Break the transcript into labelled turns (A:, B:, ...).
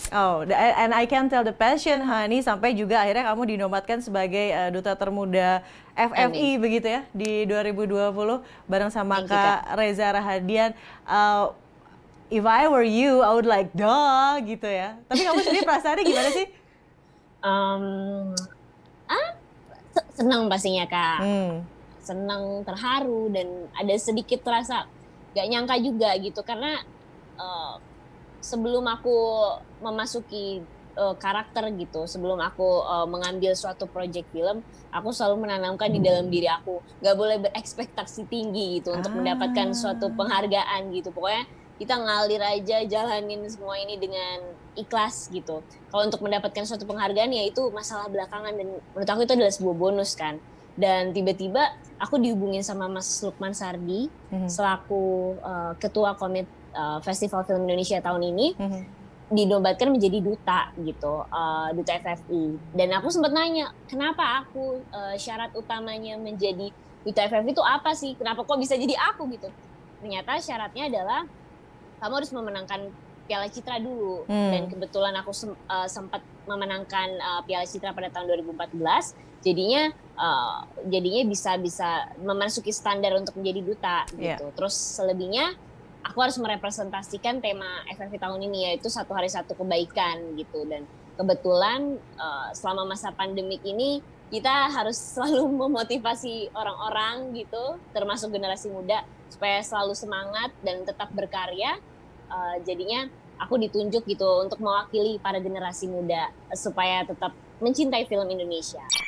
A: Oh, and I can tell the passion, Hani, sampai juga akhirnya kamu dinobatkan sebagai Duta Termuda
B: Amin.
A: FFI begitu ya di 2020 bareng sama
B: Thank you, Kak.
A: Kak Reza Rahadian. Uh, if I were you, I would like duh gitu ya. Tapi kamu sendiri perasaannya gimana sih?
B: Um, ah, Senang pastinya, Kak.
A: Hmm.
B: Senang, terharu, dan ada sedikit rasa gak nyangka juga gitu. Karena uh, sebelum aku memasuki karakter gitu, sebelum aku mengambil suatu project film, aku selalu menanamkan di dalam diri aku, gak boleh berekspektasi tinggi gitu untuk mendapatkan suatu
A: Ah.
B: penghargaan gitu. Pokoknya kita ngalir aja, jalanin semua ini dengan ikhlas gitu. Kalau untuk mendapatkan suatu penghargaan ya itu masalah belakangan, dan menurut aku itu adalah sebuah bonus kan. Dan tiba-tiba aku dihubungin sama Mas Lukman Sardi
A: Mhm.
B: selaku ketua komite Festival Film Indonesia tahun ini,
A: Mhm.
B: dinobatkan menjadi duta gitu, duta FFI. Dan aku sempat nanya, kenapa aku, syarat utamanya menjadi duta FFI itu apa sih? Kenapa kok bisa jadi aku gitu? Ternyata syaratnya adalah kamu harus memenangkan Piala Citra dulu. Dan
A: Hmm.
B: kebetulan aku sempat memenangkan Piala Citra pada tahun 2014. Jadinya bisa bisa memasuki standar untuk menjadi duta
A: Yeah.
B: gitu. Terus selebihnya aku harus merepresentasikan tema FFI tahun ini, yaitu satu hari satu kebaikan gitu. Dan kebetulan selama masa pandemik ini kita harus selalu memotivasi orang-orang gitu, termasuk generasi muda, supaya selalu semangat dan tetap berkarya. Jadinya aku ditunjuk gitu untuk mewakili para generasi muda supaya tetap mencintai film Indonesia.